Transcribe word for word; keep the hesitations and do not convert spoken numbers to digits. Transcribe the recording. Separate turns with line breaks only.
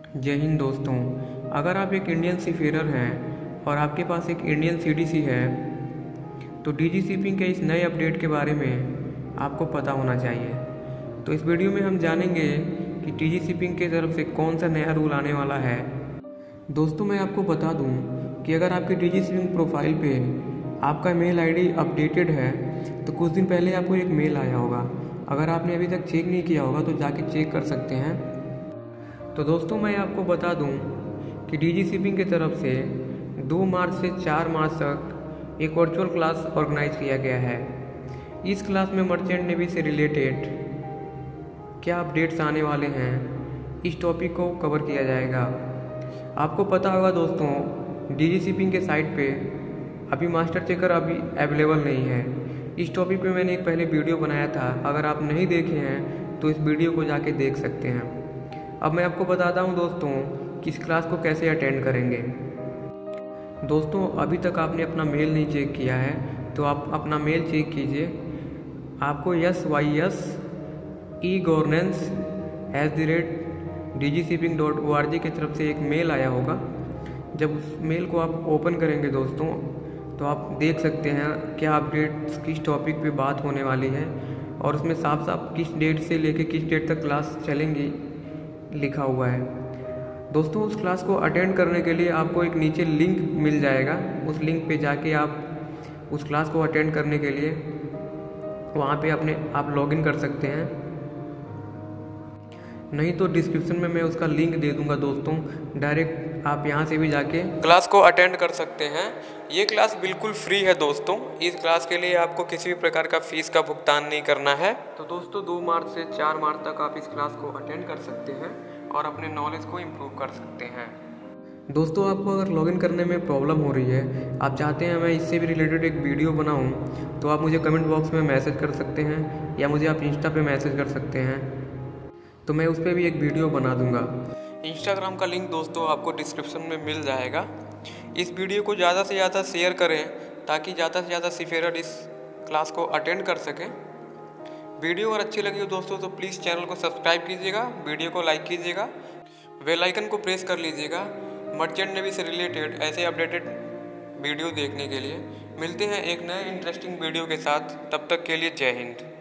जय हिंद दोस्तों। अगर आप एक इंडियन सीफेरर हैं और आपके पास एक इंडियन सीडीसी है तो डीजी शिपिंग के इस नए अपडेट के बारे में आपको पता होना चाहिए। तो इस वीडियो में हम जानेंगे कि डीजी शिपिंग की तरफ से कौन सा नया रूल आने वाला है। दोस्तों मैं आपको बता दूं कि अगर आपकी डीजी शिपिंग प्रोफाइल पे आपका मेल आईडी अपडेटेड है तो कुछ दिन पहले आपको एक मेल आया होगा। अगर आपने अभी तक चेक नहीं किया होगा तो जाके चेक कर सकते हैं। तो दोस्तों मैं आपको बता दूं कि डीजी शिपिंग की तरफ से दो मार्च से चार मार्च तक एक वर्चुअल क्लास ऑर्गेनाइज किया गया है। इस क्लास में मर्चेंट नेवी से रिलेटेड क्या अपडेट्स आने वाले हैं इस टॉपिक को कवर किया जाएगा। आपको पता होगा दोस्तों डीजी शिपिंग के साइट पे अभी मास्टर चेकर अभी अवेलेबल नहीं है। इस टॉपिक पे मैंने एक पहले वीडियो बनाया था, अगर आप नहीं देखे हैं तो इस वीडियो को जाके देख सकते हैं। अब मैं आपको बताता हूं दोस्तों कि इस क्लास को कैसे अटेंड करेंगे। दोस्तों अभी तक आपने अपना मेल नहीं चेक किया है तो आप अपना मेल चेक कीजिए। आपको S Y S E governance at the rate D G shipping dot O R G की तरफ से एक मेल आया होगा। जब उस मेल को आप ओपन करेंगे दोस्तों तो आप देख सकते हैं क्या अपडेट किस टॉपिक पे बात होने वाली है और उसमें साफ साफ किस डेट से लेके किस डेट तक क्लास चलेंगी लिखा हुआ है। दोस्तों उस क्लास को अटेंड करने के लिए आपको एक नीचे लिंक मिल जाएगा। उस लिंक पे जाके आप उस क्लास को अटेंड करने के लिए वहाँ पे अपने आप लॉगिन कर सकते हैं। नहीं तो डिस्क्रिप्शन में मैं उसका लिंक दे दूंगा दोस्तों, डायरेक्ट आप यहाँ से भी जाके क्लास को अटेंड कर सकते हैं। ये क्लास बिल्कुल फ्री है दोस्तों। इस क्लास के लिए आपको किसी भी प्रकार का फीस का भुगतान नहीं करना है। तो दोस्तों दो मार्च से चार मार्च तक आप इस क्लास को अटेंड कर सकते हैं और अपने नॉलेज को इम्प्रूव कर सकते हैं। दोस्तों आपको अगर लॉगिन करने में प्रॉब्लम हो रही है, आप चाहते हैं मैं इससे भी रिलेटेड एक वीडियो बनाऊं, तो आप मुझे कमेंट बॉक्स में मैसेज कर सकते हैं या मुझे आप इंस्टा पे मैसेज कर सकते हैं, तो मैं उस पर भी एक वीडियो बना दूंगा। इंस्टाग्राम का लिंक दोस्तों आपको डिस्क्रिप्शन में मिल जाएगा। इस वीडियो को ज़्यादा से ज़्यादा शेयर करें ताकि ज़्यादा से ज़्यादा सीफेरर इस क्लास को अटेंड कर सकें। वीडियो अगर अच्छी लगी हो दोस्तों तो प्लीज़ चैनल को सब्सक्राइब कीजिएगा, वीडियो को लाइक कीजिएगा, बेल आइकन को प्रेस कर लीजिएगा मर्चेंट नेवी से रिलेटेड ऐसे अपडेटेड वीडियो देखने के लिए। मिलते हैं एक नए इंटरेस्टिंग वीडियो के साथ, तब तक के लिए जय हिंद।